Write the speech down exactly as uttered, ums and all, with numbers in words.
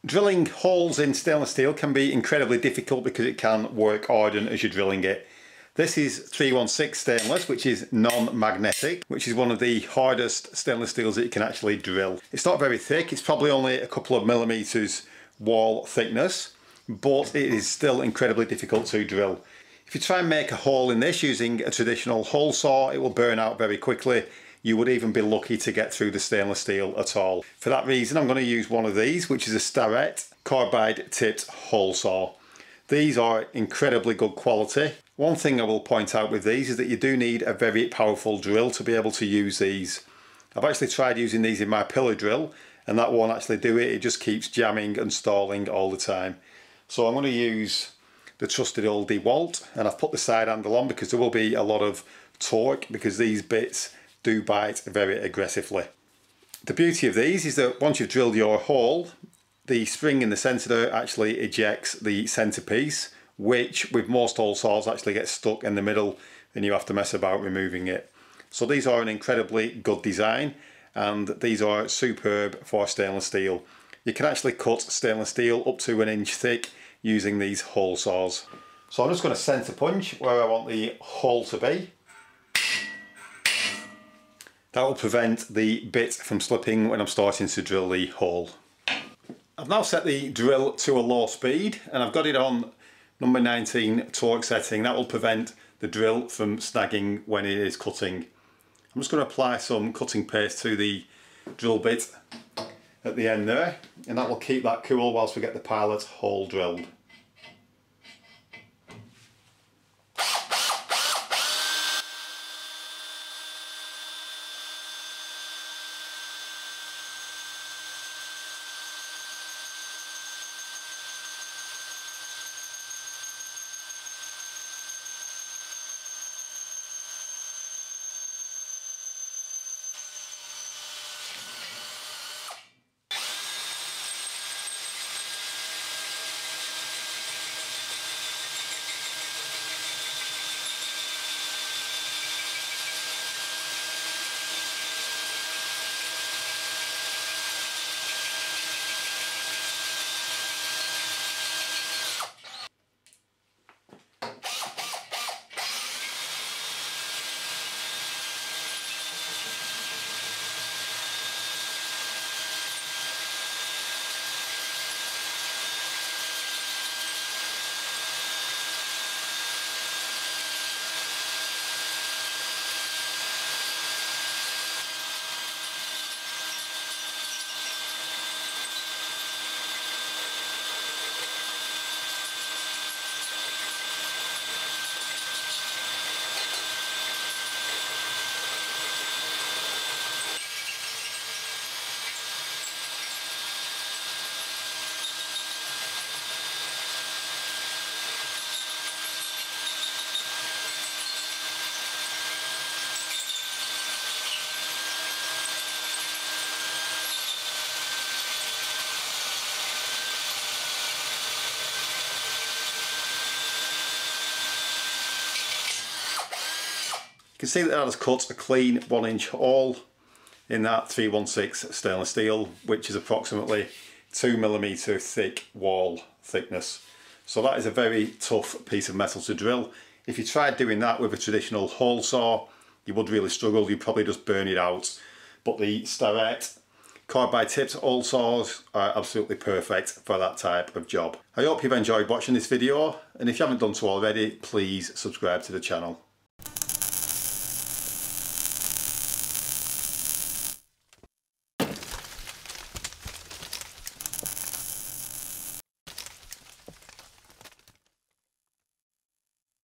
Drilling holes in stainless steel can be incredibly difficult because it can work harden as you're drilling it. This is three one six stainless, which is non-magnetic, which is one of the hardest stainless steels that you can actually drill. It's not very thick, it's probably only a couple of millimeters wall thickness, but it is still incredibly difficult to drill. If you try and make a hole in this using a traditional hole saw, it will burn out very quickly. You would even be lucky to get through the stainless steel at all. For that reason, I'm going to use one of these, which is a Starrett carbide tipped hole saw. These are incredibly good quality. One thing I will point out with these is that you do need a very powerful drill to be able to use these. I've actually tried using these in my pillar drill and that won't actually do it. It just keeps jamming and stalling all the time. So I'm going to use the trusted old DeWalt, and I've put the side handle on because there will be a lot of torque because these bits do bite very aggressively. The beauty of these is that once you've drilled your hole, the spring in the centre there actually ejects the centrepiece, which with most hole saws actually gets stuck in the middle and you have to mess about removing it. So these are an incredibly good design and these are superb for stainless steel. You can actually cut stainless steel up to an inch thick using these hole saws. So I'm just going to centre punch where I want the hole to be. That will prevent the bit from slipping when I'm starting to drill the hole. I've now set the drill to a low speed and I've got it on number nineteen torque setting. That will prevent the drill from snagging when it is cutting. I'm just going to apply some cutting paste to the drill bit at the end there, and that will keep that cool whilst we get the pilot hole drilled. You can see that that has cut a clean one inch hole in that three one six stainless steel, which is approximately two millimeter thick wall thickness. So that is a very tough piece of metal to drill. If you tried doing that with a traditional hole saw, you would really struggle. You'd probably just burn it out. But the Starrett carbide tipped hole saws are absolutely perfect for that type of job. I hope you've enjoyed watching this video, and if you haven't done so already, please subscribe to the channel.